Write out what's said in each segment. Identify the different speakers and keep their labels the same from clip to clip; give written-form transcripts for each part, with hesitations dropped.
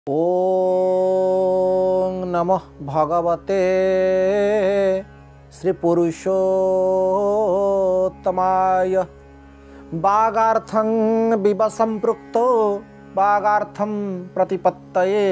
Speaker 1: ओम नमः भगवते श्री पुरुषोत्तमाय। वागार्थं विव संपृक्तो वागार्थं प्रतिपत्तये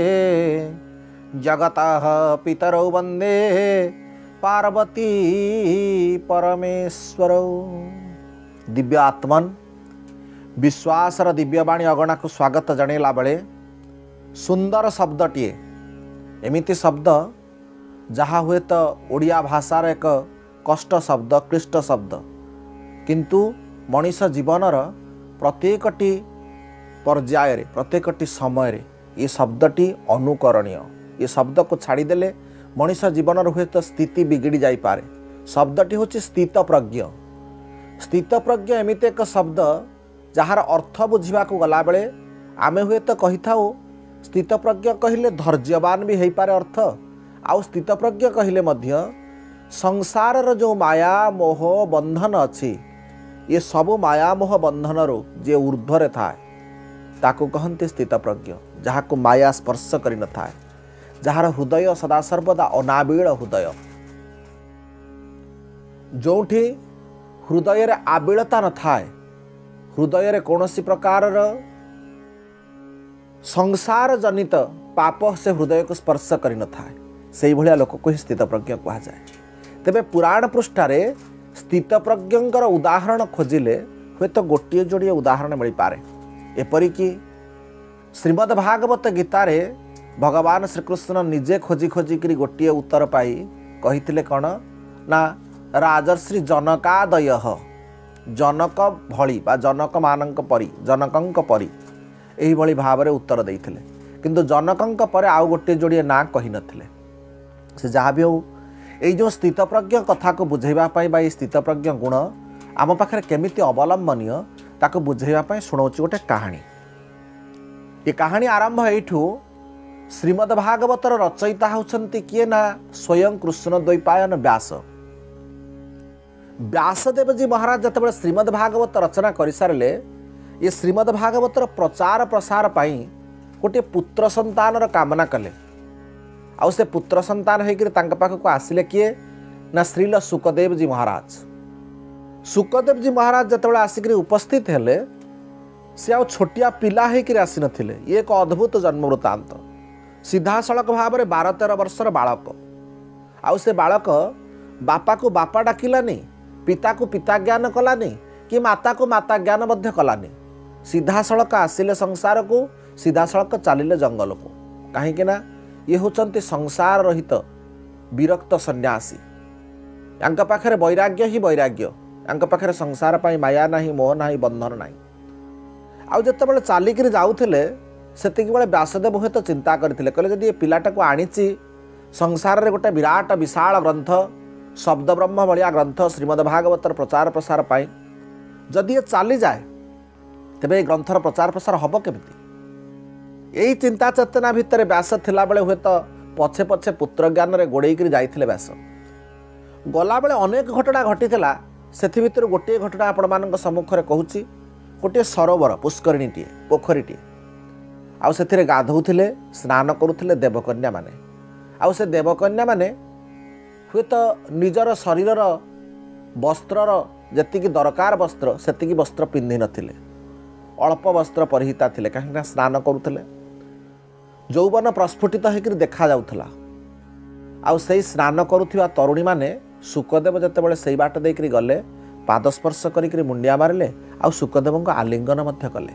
Speaker 1: जगतः पितरौ वंदे पार्वती परमेश्वरौ। दिव्य आत्मन विश्वासर दिव्यवाणी अगणा को स्वागत जणेला बेले सुंदर शब्दटीए एमिति शब्द जहाँ हुए तो ओडिया भाषार एक कष्ट शब्द क्लिष्ट शब्द किंतु मनीष जीवनर प्रत्येकटी पर्याय प्रत्येकटी समय ये शब्दटी अनुकरणीय। ये शब्द को छाड़देले मनीष जीवनर हुए तो स्थिति बिगिड़ी जाइपारे। शब्दटी हूँ स्थित प्रज्ञ। स्थित प्रज्ञ एमिति एक शब्द जार अर्थ बुझा गला बेले आमे हुए तो कही था स्थित प्रज्ञ कहले धैर्यवान भी हो पारे अर्थ। आउ स्थित प्रज्ञ कहले मध्य संसार जो माया मोह बंधन अच्छी ये सबु माया मोह बंधन रो जे ऊर्ध्वरे थाए ताकू कहते स्थित प्रज्ञ। जहाँ को माया स्पर्श करि न थाए, जार हृदय सदा सर्वदा अनाबिल हृदय। जोठी हृदय रे आबिलता न थाए, हृदय रे कौनसी प्रकार संसार जनित पाप से हृदय को स्पर्श करि न थाए, से भलिया लोक को ही स्थित प्रज्ञ कहा जाए। तेबे पुराण पृष्ठारे स्थित प्रज्ञंकर उदाहरण खोजिले हुए तो गोटे जोड़िए उदाहरण मिल पारे। एपरिकी श्रीमद् भागवत गीतारे भगवान श्रीकृष्ण निजे खोजी खोजी करी गोटे उत्तर पाई कही कौन ना राजर्षि जनकादय जनक भली बा जनक मानक परी जनकंक परी यही भली भाव में उत्तर देते। किंतु जनकंक परे आउ गोटे जोड़िए ना कही नथिले। से जहाँ भी हो ये जो स्थित प्रज्ञ कथा को बुझेवाई बा स्थित प्रज्ञ गुण आम पाखे केमिति अवलंबनीय ताको बुझेवाई शुणाऊँ गोटे कहानी। ये कहानी आरंभ एठू श्रीमद् भागवतर रचयिता होउछंती किए ना स्वयं कृष्ण द्वैपायन व्यास। व्यासदेव जी महाराज जब श्रीमद् भागवत रचना कर सारे ये श्रीमद् भागवतर प्रचार प्रसार पाई गोटे पुत्र संतानर कामना कले। आउ से पुत्र संतान होकर पाखक आसिले किए ना श्रील सुखदेव जी महाराज। सुखदेव जी महाराज जब आसिक उपस्थित हेले से आउ छोटिया पिला होकर आसी नथिले। ये एक अद्भुत जन्म वृत्तांत। सीधा सड़क भाव में 12-13 वर्षर बालक। आउ से बालक बापा को बापा डाकिलानी, पिता को पिता ज्ञान कलानी कि माता को माता ज्ञान मध्य कलानी। सीधा सड़क आसिले संसार को, सीधा सड़क चलिले जंगल को। कहीं ना ये होचंती संसार रहित विरक्त सन्यासी। यांक पाखरे वैराग्य ही वैराग्य। यांक पाखरे संसार पाई माया नहीं, मोह नहीं, बंधन नहीं। आउ जतबेले चालिक जाउथिले सेतिक बेले व्यासदेव हुए तो चिंता करथिले, कहले जदि ये पिलाटा को आनिछि संसार रे गोटे विराट विशाल ग्रंथ शब्द ब्रह्म भलिया ग्रंथ श्रीमद् भागवतर प्रचार प्रसार पाई जदि ये चली जाए तेबे ग्रंथर प्रचार प्रसार हम केमिति। यही चिंता चेतना भितर व्यास थिला बेले हुए तो पछे पछे पुत्र ज्ञान रे गोड़ेई जाइथिले व्यास। गला बेले अनेक घटना घटीथिला। सेथि भितर गोटे घटना आपण मानक सम्मुख रे कहूची। गोटे सरोवर पुष्करिणीटीए पोखरीटीए आउ सेथिरे गाधौथिले स्नान करुथिले देवकन्या माने। आउ से देवकन्या माने हुए तो निजर शरीरर वस्त्रर जेतिकी दरकार वस्त्र सेतिकी वस्त्र पिंधि नथिले, अल्प वस्त्र परिहिता थिले। कहीं स्नान करुथिले, यौवन प्रस्फुटित होकर देखा जाउथला। आउ से स्नान करुथिबा तरुणी माने सुखदेव जतेबेले सेई बाट देकरी गले पादस्पर्श करिकरी मुंडिया मारिले आउ सुखदेवंक आलिंगन मध्य कले।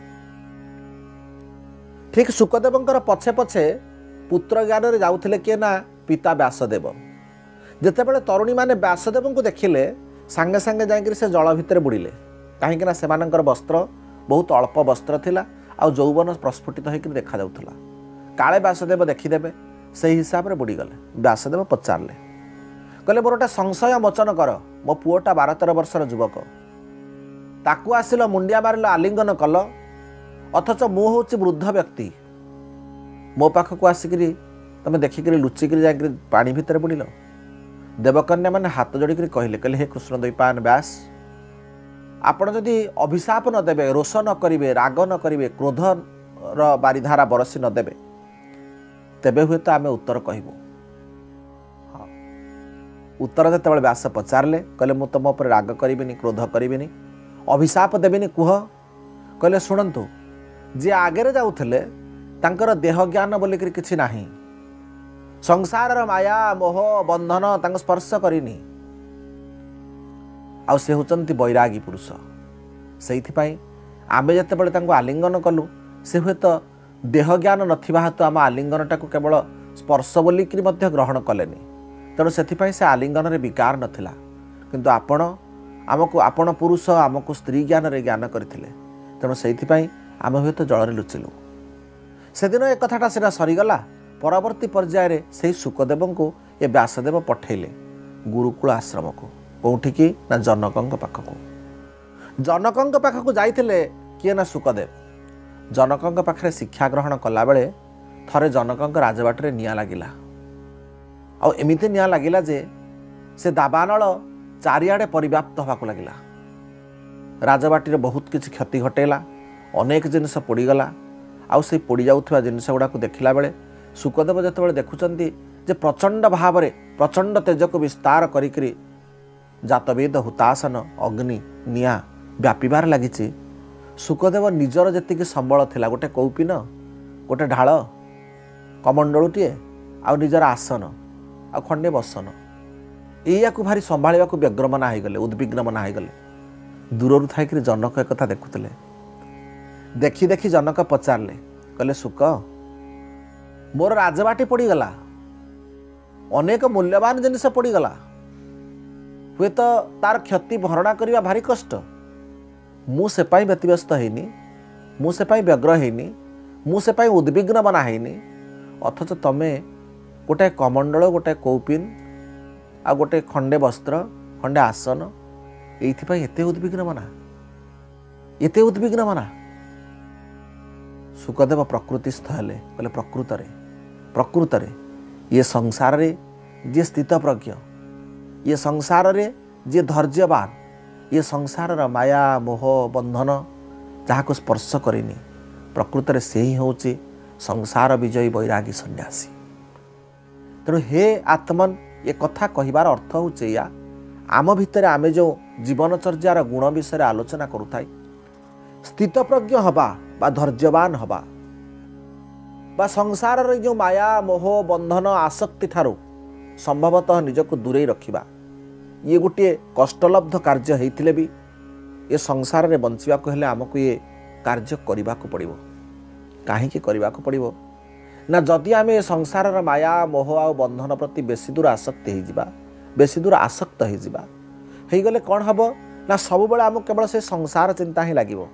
Speaker 1: ठीक सुखदेवंकर पछे पछे पुत्र ज्ञान रे जाउथिले किए ना पिता व्यासदेव। जेतेबेले तरुणी माने व्यासदेव को देखिले सांगे सांगे जाइकरी से जल भितर बुड़िले। कहीं सेमानंकर वस्त्र बहुत अल्प वस्त्र थिला आउ यौवन प्रस्फुटित होकर देखा जाउथला। काले व्यासदेव देखीदेवे से हिसाब से बुड़ी गले। व्यासदेव पचारे कहले मोर गोटे संशय मोचन कर। मो पुओटा 12-13 वर्षर युवक, ताकू आसिल मुंडिया मारिल आलिंगन कल, अथच मु होची वृद्ध व्यक्ति। मो पाखक आसिकी तुम देखिक लुचिकी जाकर पानी भितर बुड़िल। देवकन्या मैंने हाथ जोड़िक कहले हे कृष्ण द्वैपायन व्यास, आपण जदि अभिशाप न देबे, रोष न करिवे, राग न करिवे, क्रोध बारिधारा बरसी न देबे, तेबे हुए तो आम उत्तर कहबू। उत्तर जो व्यास पचारे कहले मु तुम उपर राग करी क्रोध करी अभिशाप देविनी कुह कहले शुणु जी आगे जाऊे तांकर देह ज्ञान बोलिक किसी ना संसार माया मोह बंधन स्पर्श करनी आउ से होचंती बैरागी पुरुष से आमे जिते आलिंगन कलु से हुए तो देह ज्ञान नथिबा हेतु आम आलिंगनटा केवल स्पर्श बोलिक ग्रहण कलेनी तेणु से आलिंगन रे विकार नथिला किंतु आपण आमको आपण पुरुष आमको स्त्री ज्ञान रे ज्ञान करथिले तेणु से आम हुए तो जल लुचिलु से दिन एक कथाटा सीना सरीगला परवर्ती पर्यायर से सुखदेव को ये व्यासदेव पठेले गुरुकुल आश्रम को कौटी की ना जनक पाखक जनक पाखक जाइथिले किए ना सुखदेव जनक पाखे शिक्षा ग्रहण कला बेले थरे जनक राजबाटे निआं लागिला आ एमिति निआं लागिला जे से दाबानल चारिआडे परिव्याप्त होबाकू लागिला राजबाटी बहुत किछि क्षति घटेला अनेक जिनिस पोड़ीगला आउ से पोड़ी जाउथबा जिनिस गुडा को देखिला बेले सुखदेव जेतेबेले देखुचंती जे प्रचंड भाव में प्रचंड तेज को विस्तार करिकरी जातवेद हुतासन अग्नि निआं व्यापीबार लगी सुखदेव निजर जी संबल थिला गोटे कौपिन गोटे ढाल कमंडलुटीए आ निजर आसन आ खंडे बसन या भारी संभाड़ा व्यग्र मना होगले उद्विग्न मना होगले दूर थी जनक एक कथा देखुले देखी देखी जनक पचारे कहले सुख मोर राजबाटी पड़गला अनेक मूल्यवान जिनिस पड़गला हुए तो तार क्षति भरणा करने भारी कष्ट मुझे व्यतिव्यस्त होनी मुझे व्यग्र होनी मुझे उद्विग्न बना होनी अथच तमें गोटे कमंडल गोटे कौपिन आ गोटे खंडे वस्त्र खंडे आसन ये उद्विग्न मना सुखदेव प्रकृतिस्थ हेले कहले प्रकृत रे ये संसार रे जे स्थित प्रज्ञ ये संसार रे जे धैर्यवान ये संसार माया मोह बंधन जहाँ को स्पर्श करेनी प्रकृत रे से ही होची संसार विजयी बैरागी सन्यासी तेणु हे आत्मन ये कथा कहिबार अर्थ होचे या आम भितर आमे जो जीवनचर्यार गुण विषय आलोचना करूथाई स्थित प्रज्ञ हबा बा धैर्यवान हबा बा संसार रे जो माया मोह बंधन आसक्ति ठारू संभवतः निजको दूरे रखिबा ये गोटे कष्टलब्ध कार्य होइथिले भी ये संसार रे बंचिबा को हेले आमको ये कार्य करबा को पड़िबो काहे करबा को पड़िबो ना जदि आम संसार माया मोह आ बंधन प्रति बेसी दूर आसक्ति हो बेसी दूर आसक्त हो गले कौन हम ना सब बेले आम केवल से संसार चिंता ही लगे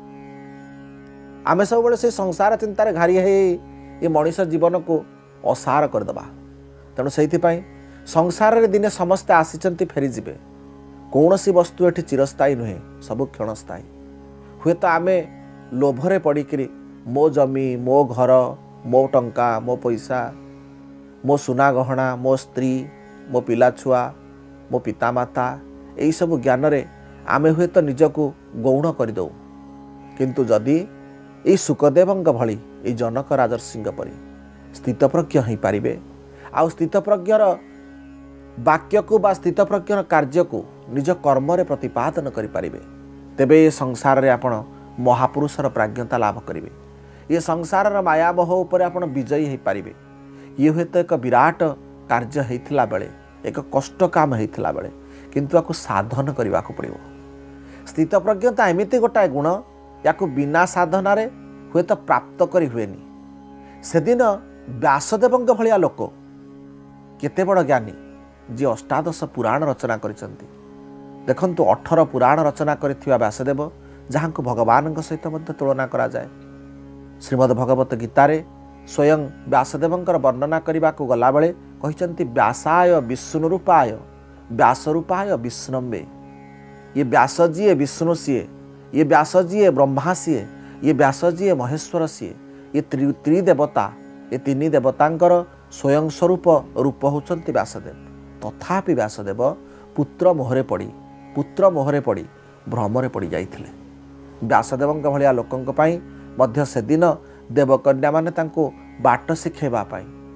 Speaker 1: आम सब बेले से संसार चिंतार घारी ये मनीष जीवन को असार करदे तेणु से संसार रे दिने समस्ते आसीचंती फेरीजे कौन सी वस्तु ये चिरस्थायी नुहे सब क्षणस्थायी हुए तो आम लोभरे पड़िकी मो जमी मो घर मो टंका मो पैसा मो सुना गहना मो स्त्री मो पिला छुआ मो पितामाता यही सब ज्ञान रे आमे हुए तो निजको गौण करदे किंतु जदि ये सुखदेवंग भली ये जनक राजर्षिंग परी स्थितप्रज्ञ हो पारे आ स्थितप्रज्ञर वाक्य को बा स्थितप्रज्ञर कार्य को निज कर्म रे प्रतिपादन करें तेबे ये संसार रे आपण महापुरुषर प्राज्ञता लाभ करेंगे ये संसार माया मोह उपर आपण विजयी हो पारे ये हुए तो एक विराट कार्य होता बेले एक कष्ट काम होता बेले किंतु आपको साधन करने को पड़ो स्थितप्रज्ञता एमती गोटाए गुण या बिना साधन हुए तो प्राप्त करी हुएनी से दिन व्यासदेव भलिया लोक केते बड़ ज्ञानी जी अष्टादश पुराण रचना करिसंती देखंतु 18 पुराण रचना करिथिबा व्यासदेव जहाँ को भगवान सहित तुलना करा जाए श्रीमद् भगवत गीतारे स्वयं व्यासदेवंकर वर्णना करने को गला बेले कहिसंती व्यासाय विष्णुरूपाय व्यासरूपाय विष्णुम्बे ये व्यास जी विष्णु सीए ये व्यास जी ब्रह्मा सीए ये व्यास जी महेश्वर सीए ये त्रिदेवता ये तीन देवतांकर स्वयं स्वरूप रूप होचंती व्यासदेव तथापि व्यासदेव पुत्र मोहरे पड़ी भ्रमरे पड़ी जाइथिले व्यासदेवंक भलिया लोकंक पई मध्य से दिन देवकन्या माने तांको बाट शिखेबा पई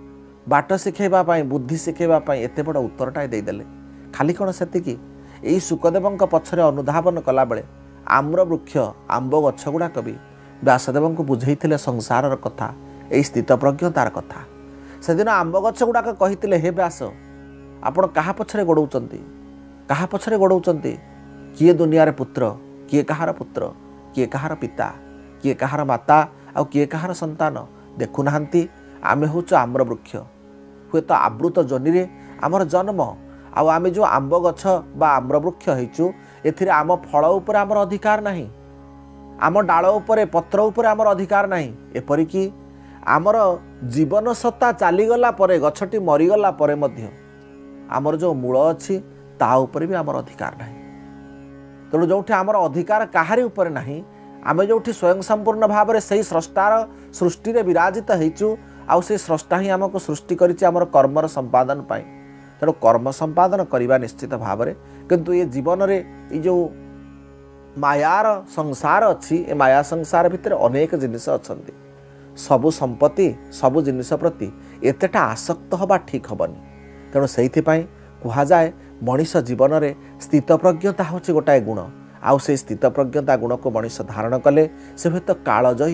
Speaker 1: बाट शिखेबा बुद्धि शिखेबा एत बड़ उत्तरटाए देदेले। खाली कौन से यही सुखदेव पछरे अनुधावन कला बेले आम्र वृक्ष आंब गछ गुड़ाक भी व्यासदेव को बुझे संसार कथा यही स्थित प्रज्ञतार कथा। से दिन आंब गछ गुड़ाक कही हे व्यास आपण क्या पछरे गोड़ौचंती क्या पछरे गोड़ौचंती किए दुनिया रे पुत्र किए कहार पुत्र किए कहार पिता किए कहार माता आउ किए कहार संतान देखुना आमे होचु आम्र वृक्ष हुए तो आवृत जनी रे आमर जन्म आमे जो आंब गछ बा आम्र वृक्ष होइचु एथिरे आम फल उपर आमर अधिकार नाही आम डाल उपरे पत्र उपरे आमर अधिकार नाही एपरिकी आमर जीवन सत्ता चलीगला परे गछटी मरीगला परे मध्य आमर जो मूल अच्छी ता उपरे भी आमर अधिकार नाही। तेणु जो आमर अधिकार काहारी उपरे नाही आमे जो स्वयं संपूर्ण भाव में से स्रष्टार सृष्टि रे विराजित होइचु आउ से स्रष्टा ही आमको सृष्टि करिछि आमर कर्मर संपादन पाई। तेणु कर्म संपादन करवा निश्चित भाव में किंतु ये जीवन रे ये जो मायार संसार अच्छी ए माया संसार भितर अनेक जिनिस अछंती सबु संपत्ति सबु जिनिस प्रति एतेटा आसक्त हवा ठीक हबनी। तेणु से कह जाए मनीष जीवन में स्थित प्रज्ञता हूँ गोटाए गुण आउ से स्थित प्रज्ञता गुण को मनीष धारण कले से हूँ तो कालजयी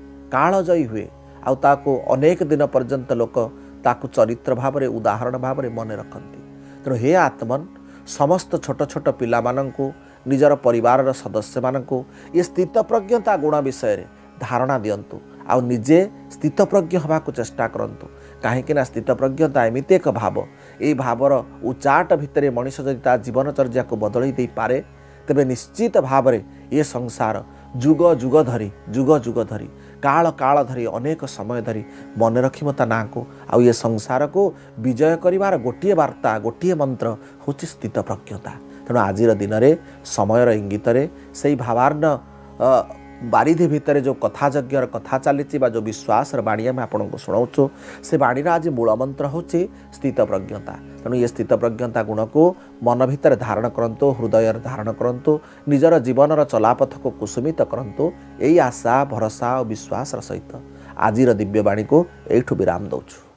Speaker 1: हुए आउ ताको अनेक दिन पर्यंत लोक ताकू चरित्र भाव में उदाहरण भाव में मन रखती। तेणु हे आत्मन समस्त छोट छोट पिला माननकु निजर परिवार सदस्य माननकु ये स्थित प्रज्ञता गुण विषय रे धारणा दियंतु आउ निजे स्थित प्रज्ञ हवा को चेष्टा करंतु। कहीं स्थित प्रज्ञता एमती एक भाव ये भावर उचाट भितर मनीष जदि ता जीवनचर्या को बदल दे पारे तेबे निश्चित भाव में ये संसार जुग जुग धरी काल काल धरी अनेक समय धरी मन रखी ता ना को आउ ये संसार को विजय करिवार गोटे वार्ता गोटे मंत्र होची स्थित प्रज्ञता। तेणु आज दिन में समयर इंगित से भावार्ण बारिधि भितर जो कथा यज्ञर कथा चली जो विश्वास बाणी आम आपन को शुणाऊँ से बाणी आज मूल मंत्र होची स्थित प्रज्ञता। तेणु ये स्थित प्रज्ञता गुण को मन भितर धारण करंतु हृदय धारण करंतु निजर जीवन चलापथ को कुसुमित करंतु यही आशा भरोसा और विश्वास सहित आजिर दिव्यवाणी को एठु विराम दौछु।